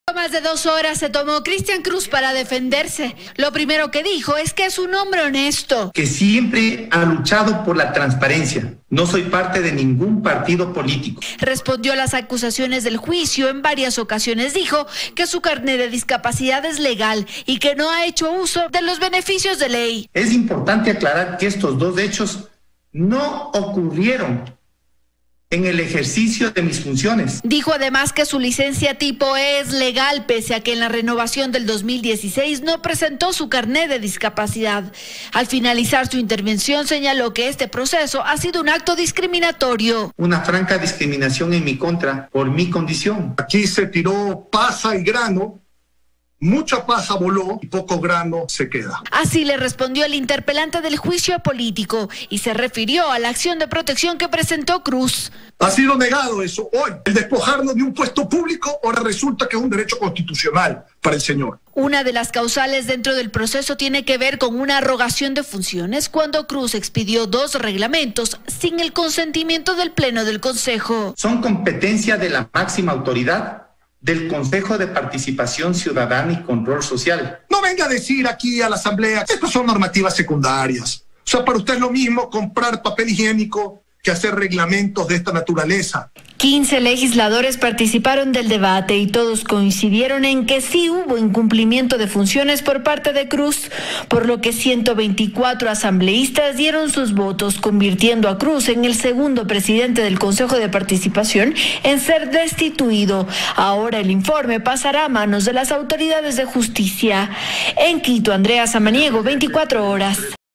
Más de 2 horas se tomó Cristian Cruz para defenderse. Lo primero que dijo es que es un hombre honesto, que siempre ha luchado por la transparencia. No soy parte de ningún partido político. Respondió a las acusaciones del juicio. En varias ocasiones dijo que su carnet de discapacidad es legal y que no ha hecho uso de los beneficios de ley. Es importante aclarar que estos dos hechos no ocurrieron en el ejercicio de mis funciones. Dijo además que su licencia tipo es legal, pese a que en la renovación del 2016 no presentó su carnet de discapacidad. Al finalizar su intervención señaló que este proceso ha sido un acto discriminatorio. Una franca discriminación en mi contra por mi condición. Aquí se tiró pasa y grano. Mucha paja voló y poco grano se queda. Así le respondió el interpelante del juicio político y se refirió a la acción de protección que presentó Cruz. Ha sido negado eso hoy. El despojarnos de un puesto público ahora resulta que es un derecho constitucional para el señor. Una de las causales dentro del proceso tiene que ver con una arrogación de funciones cuando Cruz expidió 2 reglamentos sin el consentimiento del Pleno del Consejo. Son competencia de la máxima autoridad del Consejo de Participación Ciudadana y Control Social. No venga a decir aquí a la Asamblea, estas son normativas secundarias. O sea, para usted es lo mismo comprar papel higiénico que hacer reglamentos de esta naturaleza. 15 legisladores participaron del debate y todos coincidieron en que sí hubo incumplimiento de funciones por parte de Cruz, por lo que 124 asambleístas dieron sus votos, convirtiendo a Cruz en el segundo presidente del Consejo de Participación en ser destituido. Ahora el informe pasará a manos de las autoridades de justicia. En Quito, Andrea Samaniego, 24 horas.